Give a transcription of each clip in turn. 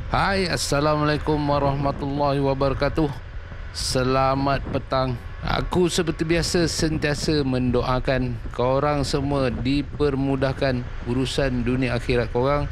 Hai, Assalamualaikum warahmatullahi wabarakatuh. Selamat petang. Aku seperti biasa sentiasa mendoakan korang semua dipermudahkan urusan dunia akhirat korang,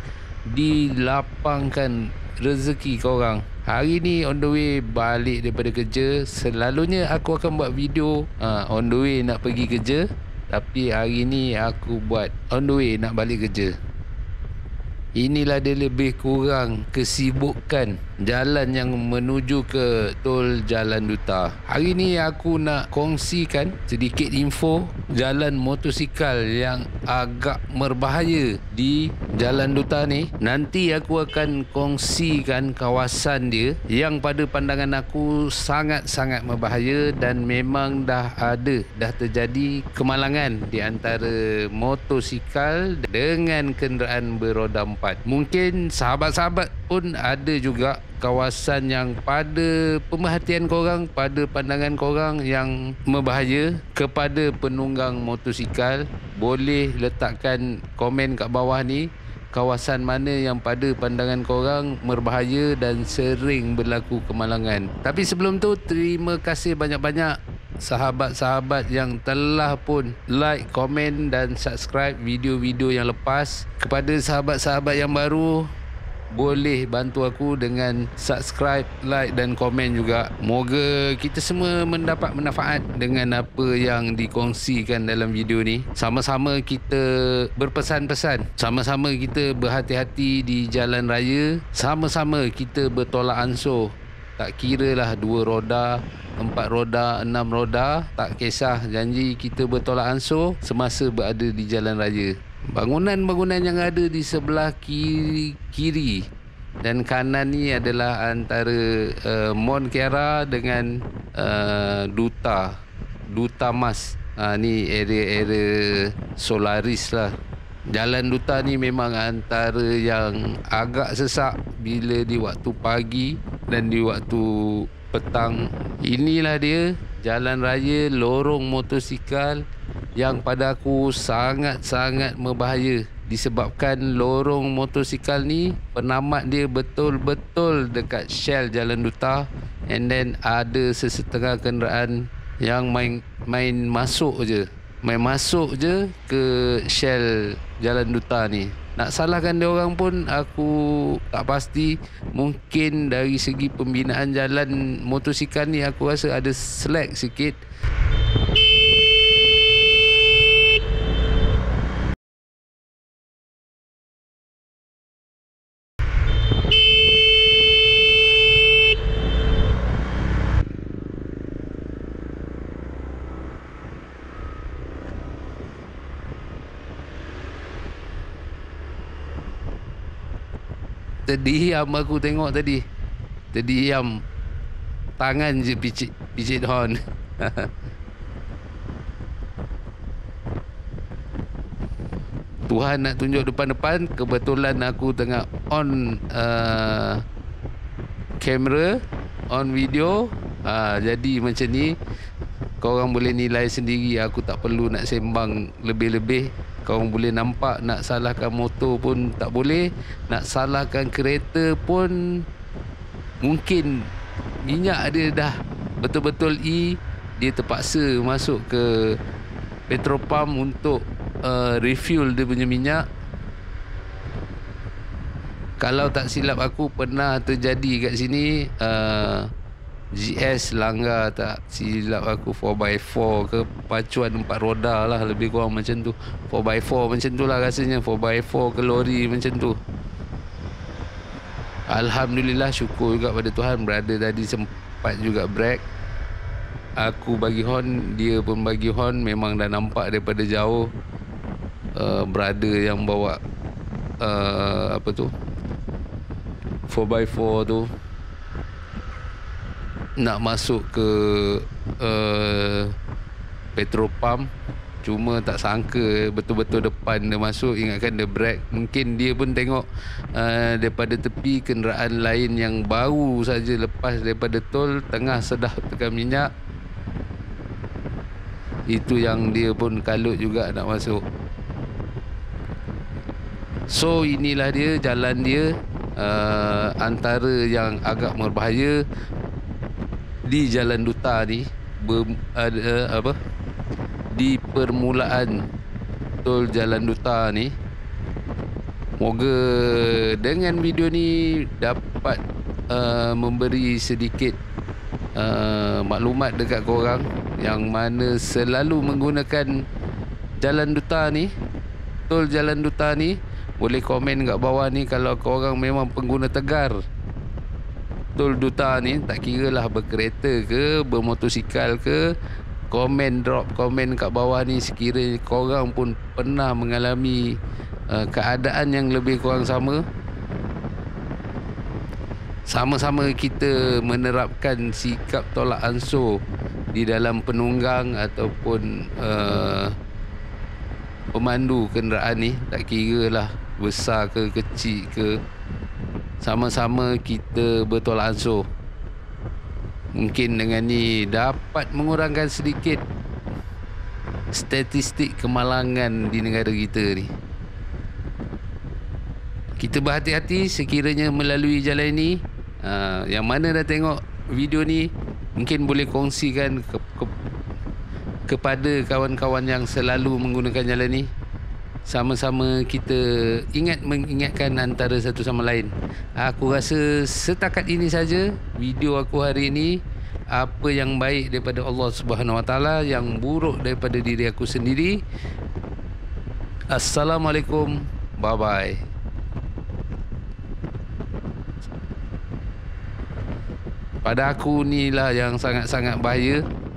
dilapangkan rezeki korang. Hari ni on the way balik daripada kerja. Selalunya aku akan buat video on the way nak pergi kerja, tapi hari ni aku buat on the way nak balik kerja. Inilah dia lebih kurang kesibukan jalan yang menuju ke Tol Jalan Duta. Hari ni aku nak kongsikan sedikit info jalan motosikal yang agak berbahaya di Jalan Duta ni. Nanti aku akan kongsikan kawasan dia yang pada pandangan aku sangat-sangat berbahaya dan memang dah terjadi kemalangan di antara motosikal dengan kenderaan beroda 4. Mungkin sahabat-sahabat pun ada juga kawasan yang pada pemerhatian korang, pada pandangan korang yang berbahaya. Kepada penunggang motosikal, boleh letakkan komen kat bawah ni kawasan mana yang pada pandangan korang berbahaya dan sering berlaku kemalangan. Tapi sebelum tu, terima kasih banyak-banyak sahabat-sahabat yang telah pun like, komen dan subscribe video-video yang lepas. Kepada sahabat-sahabat yang baru, boleh bantu aku dengan subscribe, like dan komen juga. Moga kita semua mendapat manfaat dengan apa yang dikongsikan dalam video ni. Sama-sama kita berpesan-pesan, sama-sama kita berhati-hati di jalan raya, sama-sama kita bertolak ansur. Tak kira lah 2 roda, 4 roda, 6 roda, tak kisah, janji kita bertolak ansur semasa berada di jalan raya. Bangunan-bangunan yang ada di sebelah kiri dan kanan ni adalah antara Mont Kiara dengan Duta Mas. Ni area-area Solaris lah. Jalan Duta ni memang antara yang agak sesak bila di waktu pagi dan di waktu petang. Inilah dia jalan raya lorong motosikal yang pada aku sangat-sangat berbahaya, disebabkan lorong motosikal ni penamat dia betul-betul dekat Shell Jalan Duta, and then ada sesetengah kenderaan yang main masuk je ke Shell Jalan Duta ni. Nak salahkan dia orang pun aku tak pasti. Mungkin dari segi pembinaan jalan motosikal ni aku rasa ada slack sikit. Terdiam aku tengok tadi. Terdiam. Tangan je picit horn. Tuhan nak tunjuk depan-depan. Kebetulan aku tengah on kamera, on video. Jadi macam ni. Korang boleh nilai sendiri. Aku tak perlu nak sembang lebih-lebih. Korang boleh nampak. Nak salahkan motor pun tak boleh. Nak salahkan kereta pun mungkin minyak dia dah betul-betul dia terpaksa masuk ke petrol pump untuk refuel dia punya minyak. Kalau tak silap aku pernah terjadi kat sini, GS langgar tak silap aku 4x4 ke pacuan 4 roda lah, lebih kurang macam tu. 4x4 macam tu lah rasanya, 4x4 ke lori macam tu. Alhamdulillah, syukur juga pada Tuhan, berada tadi sempat juga break. Aku bagi horn, dia pun bagi horn. Memang dah nampak daripada jauh brother yang bawa 4x4 tu nak masuk ke petrol pump. Cuma tak sangka betul-betul depan dia masuk. Ingatkan dia break. Mungkin dia pun tengok daripada tepi kenderaan lain yang baru saja lepas daripada tol tengah sedah tekan minyak. Itu yang dia pun kalut juga nak masuk. So inilah dia jalan dia. antara yang agak berbahaya di Jalan Duta ni, di permulaan tol Jalan Duta ni. Moga dengan video ni dapat memberi sedikit maklumat dekat korang yang mana selalu menggunakan Jalan Duta ni, tol Jalan Duta ni. Boleh komen kat bawah ni kalau korang memang pengguna tegar tol Duta ni, tak kira lah berkereta ke, bermotosikal ke. Drop komen kat bawah ni sekiranya korang pun pernah mengalami keadaan yang lebih kurang sama. Sama-sama kita menerapkan sikap tolak ansur di dalam penunggang ataupun pemandu kenderaan ni. Tak kira lah besar ke kecil ke, sama-sama kita bertolak ansur. Mungkin dengan ni dapat mengurangkan sedikit statistik kemalangan di negara kita ni. Kita berhati-hati sekiranya melalui jalan ni. Yang mana dah tengok video ni, mungkin boleh kongsikan kepada kawan-kawan yang selalu menggunakan jalan ni. Sama-sama kita mengingatkan antara satu sama lain. Aku rasa setakat ini saja video aku hari ini. Apa yang baik daripada Allah Subhanahu Wa Taala, yang buruk daripada diri aku sendiri. Assalamualaikum. Bye bye. Pada aku ni lah yang sangat-sangat bahaya.